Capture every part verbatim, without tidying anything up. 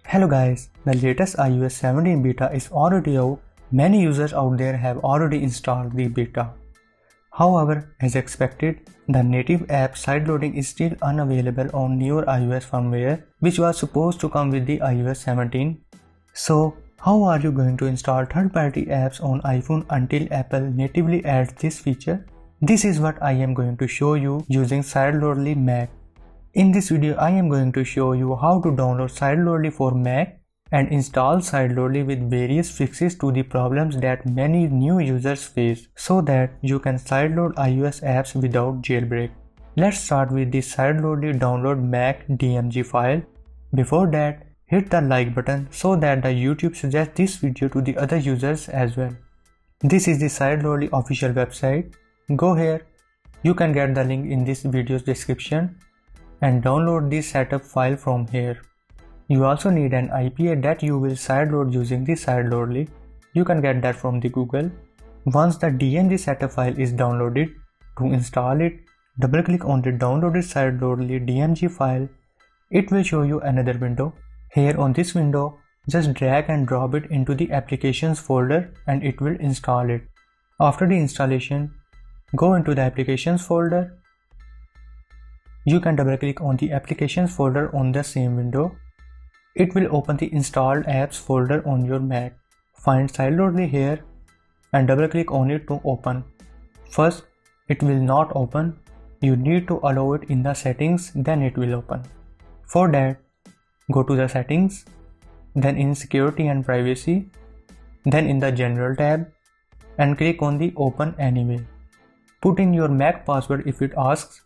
Hello guys, the latest iOS seventeen beta is already out. Many users out there have already installed the beta. However, as expected, the native app sideloading is still unavailable on newer iOS firmware, which was supposed to come with the iOS seventeen. So, how are you going to install third-party apps on iPhone until Apple natively adds this feature? This is what I am going to show you using Sideloadly Mac. In this video, I am going to show you how to download Sideloadly for Mac and install Sideloadly with various fixes to the problems that many new users face so that you can sideload iOS apps without jailbreak. Let's start with the Sideloadly download Mac D M G file. Before that, hit the like button so that the YouTube suggests this video to the other users as well. This is the Sideloadly official website. Go here. You can get the link in this video's description and download the setup file from here. You also need an I P A that you will sideload using the Sideloadly. You can get that from the Google. Once the D M G setup file is downloaded, to install it, double click on the downloaded Sideloadly D M G file. It will show you another window. Here on this window, just drag and drop it into the applications folder and it will install it. After the installation, go into the applications folder. You can double click on the applications folder on the same window. It will open the installed apps folder on your Mac. Find Sideloadly here and double click on it to open. First, it will not open. You need to allow it in the settings, then it will open. For that, go to the settings, then in security and privacy, then in the general tab and click on the open anyway. Put in your Mac password if it asks.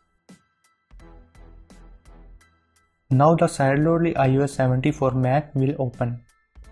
Now the Sideloadly iOS seventeen for Mac will open.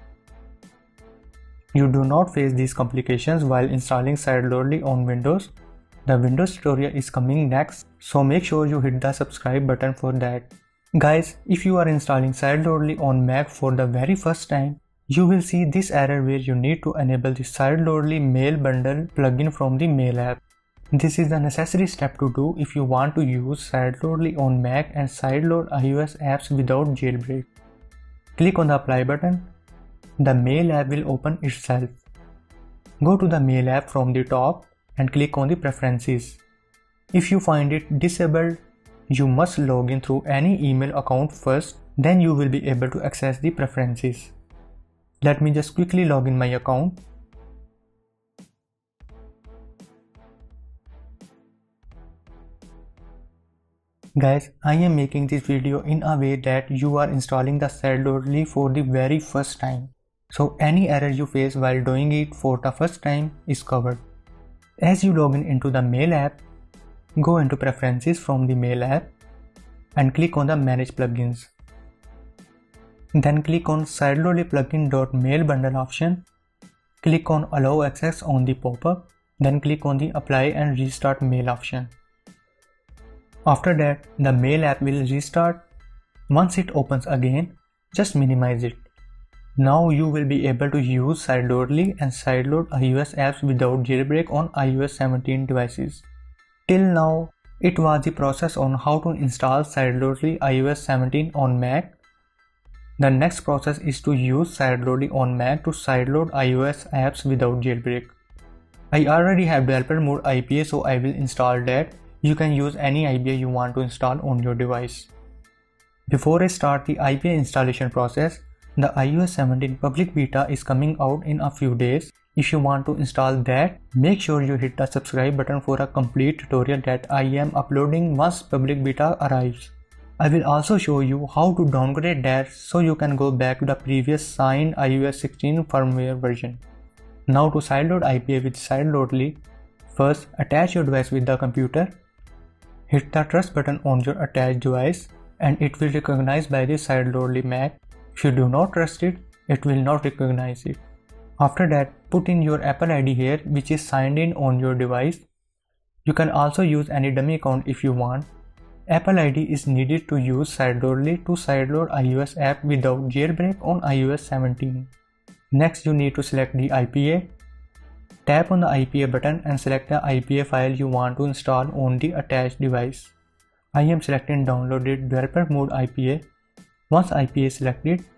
You do not face these complications while installing Sideloadly on Windows. The Windows tutorial is coming next, so make sure you hit the subscribe button for that. Guys, if you are installing Sideloadly on Mac for the very first time, you will see this error where you need to enable the Sideloadly Mail Bundle plugin from the Mail app. This is the necessary step to do if you want to use Sideloadly on Mac and sideload iOS apps without jailbreak. Click on the apply button. The Mail app will open itself. Go to the Mail app from the top and click on the preferences. If you find it disabled, you must log in through any email account first, then you will be able to access the preferences. Let me just quickly log in my account. Guys, I am making this video in a way that you are installing the Sideloadly for the very first time. So any error you face while doing it for the first time is covered. As you log in into the Mail app, go into Preferences from the Mail app and click on the Manage Plugins. Then click on Sideloadly plugin.mail bundle option. Click on Allow Access on the pop-up. Then click on the Apply and Restart Mail option. After that, the Mail app will restart. Once it opens again, just minimize it. Now you will be able to use Sideloadly and sideload iOS apps without jailbreak on iOS seventeen devices. Till now, it was the process on how to install Sideloadly iOS seventeen on Mac. The next process is to use Sideloadly on Mac to sideload iOS apps without jailbreak. I already have developer mode I P A, so I will install that. You can use any I P A you want to install on your device. Before I start the I P A installation process, the iOS seventeen public beta is coming out in a few days. If you want to install that, make sure you hit the subscribe button for a complete tutorial that I am uploading once public beta arrives. I will also show you how to downgrade that so you can go back to the previous signed iOS sixteen firmware version. Now to sideload I P A with Sideloadly, first attach your device with the computer. Hit the trust button on your attached device and it will recognize by the Sideloadly Mac. If you do not trust it, it will not recognize it. After that, put in your Apple I D here which is signed in on your device. You can also use any dummy account if you want. Apple I D is needed to use Sideloadly to sideload iOS app without jailbreak on iOS seventeen. Next, you need to select the I P A. Tap on the I P A button and select the I P A file you want to install on the attached device. I am selecting downloaded developer mode I P A. Once I P A is selected,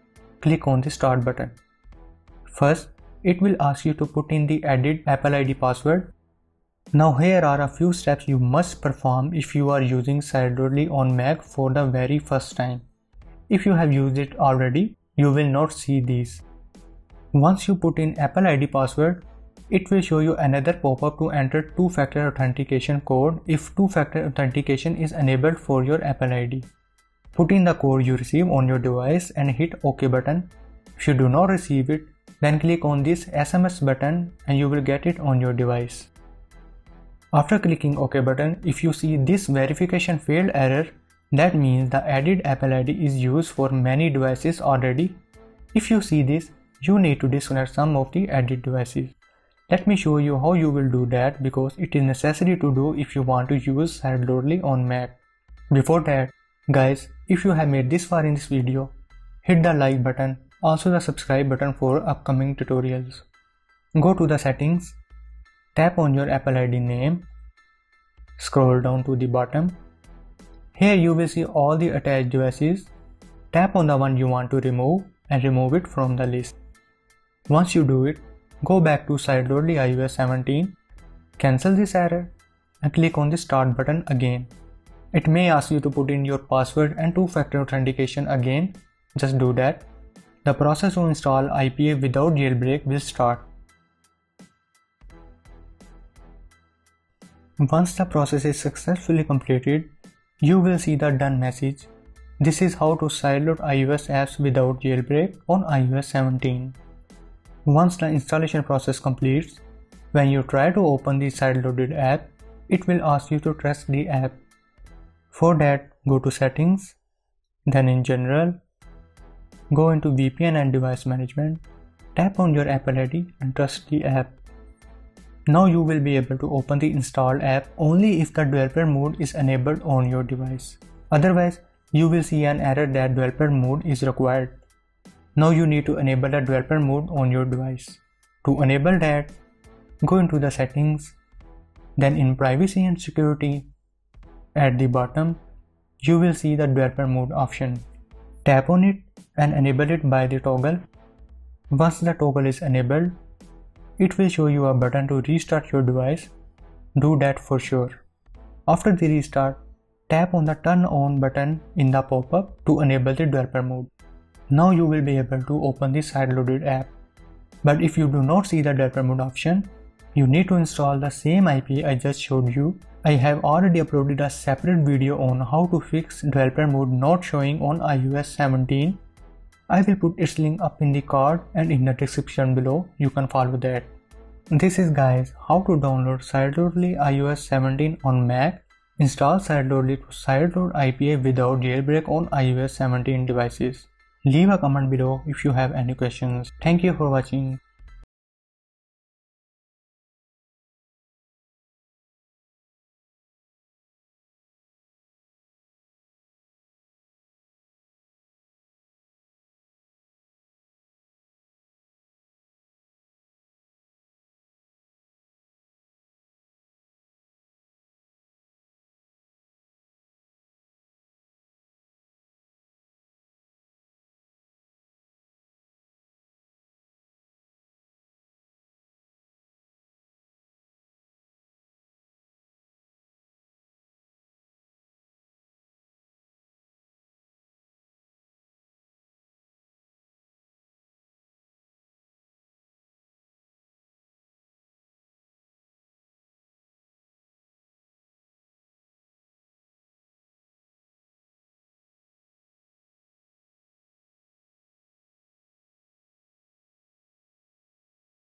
click on the Start button. First, it will ask you to put in the added Apple I D password. Now here are a few steps you must perform if you are using Silently on Mac for the very first time. If you have used it already, you will not see these. Once you put in Apple I D password, it will show you another pop-up to enter two-factor authentication code if two-factor authentication is enabled for your Apple I D. Put in the code you receive on your device and hit OK button. If you do not receive it, then click on this S M S button and you will get it on your device. After clicking OK button, if you see this verification failed error, that means the added Apple I D is used for many devices already. If you see this, you need to disconnect some of the added devices. Let me show you how you will do that because it is necessary to do if you want to use Silently on Mac. Before that, guys, if you have made this far in this video, hit the like button, also the subscribe button for upcoming tutorials. Go to the settings, tap on your Apple I D name, scroll down to the bottom. Here you will see all the attached devices. Tap on the one you want to remove and remove it from the list. Once you do it, go back to Silently i O S seventeen, cancel this error and click on the Start button again. It may ask you to put in your password and two-factor authentication again. Just do that. The process to install I P A without jailbreak will start. Once the process is successfully completed, you will see the done message. This is how to sideload iOS apps without jailbreak on i O S seventeen. Once the installation process completes, when you try to open the sideloaded app, it will ask you to trust the app. For that, go to Settings, then in General, go into V P N and Device Management, tap on your Apple I D and trust the app. Now you will be able to open the installed app only if the developer mode is enabled on your device. Otherwise, you will see an error that developer mode is required. Now you need to enable the developer mode on your device. To enable that, go into the settings, then in privacy and security, at the bottom, you will see the developer mode option. Tap on it and enable it by the toggle. Once the toggle is enabled, it will show you a button to restart your device. Do that for sure. After the restart, tap on the Turn On button in the pop-up to enable the developer mode. Now you will be able to open the sideloaded app. But if you do not see the developer mode option, you need to install the same I P A I just showed you. I have already uploaded a separate video on how to fix developer mode not showing on i O S seventeen. I will put its link up in the card and in the description below. You can follow that. This is guys how to download Silently i O S seventeen on Mac. Install Silently to sideload I P A without jailbreak on i O S seventeen devices. Leave a comment below if you have any questions. Thank you for watching.